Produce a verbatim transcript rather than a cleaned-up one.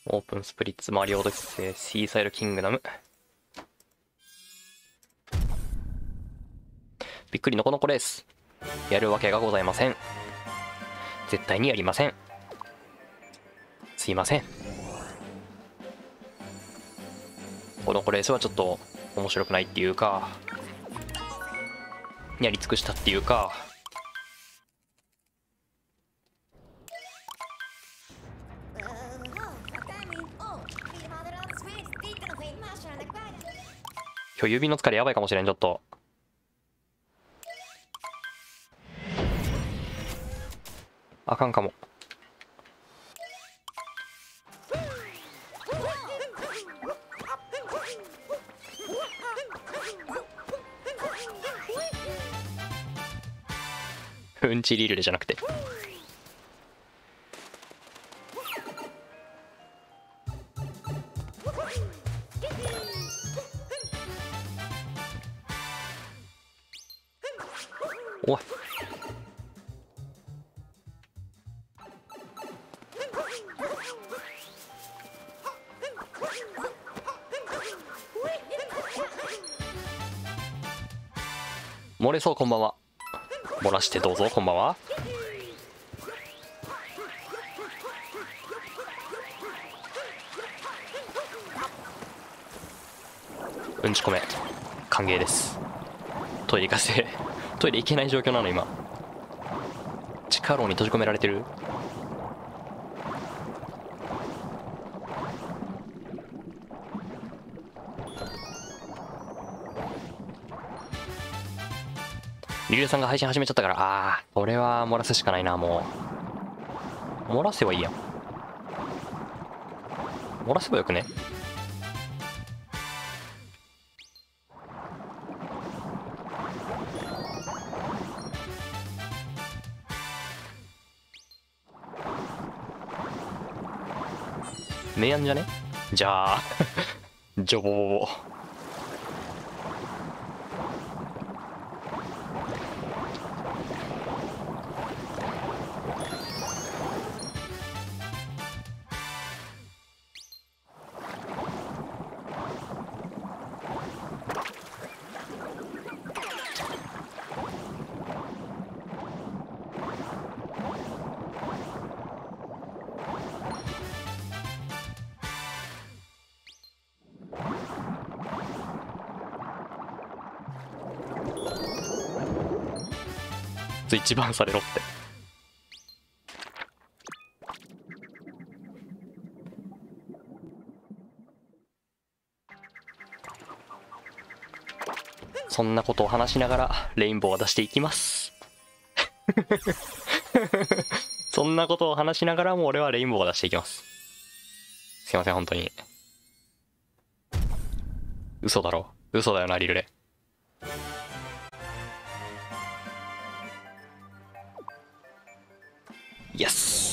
オープンスプリッツマリオオデッセイシーサイドキングダム。びっくりのこのこレース。やるわけがございません。絶対にやりません。すいません。このこレースはちょっと面白くないっていうか、やり尽くしたっていうか、今日指の疲れやばいかもしれん。ちょっとあかんかも。うんちリルレじゃなくて。おい、漏れそう。こんばんは。漏らしてどうぞ。こんばんは。うんちこめ歓迎です。トイレ行かせトイレ行けない状況なの今。地下牢に閉じ込められてる。リルさんが配信始めちゃったから、ああこれは漏らすしかないな。もう漏らせばいいやん。漏らせばよくね。明暗じゃね。じゃあジョボボボ。一番されろって。そんなことを話しながらレインボーは出していきますそんなことを話しながらも俺はレインボーを出していきます。すいません本当に。嘘だろ。嘘だよなリルレ。イエス。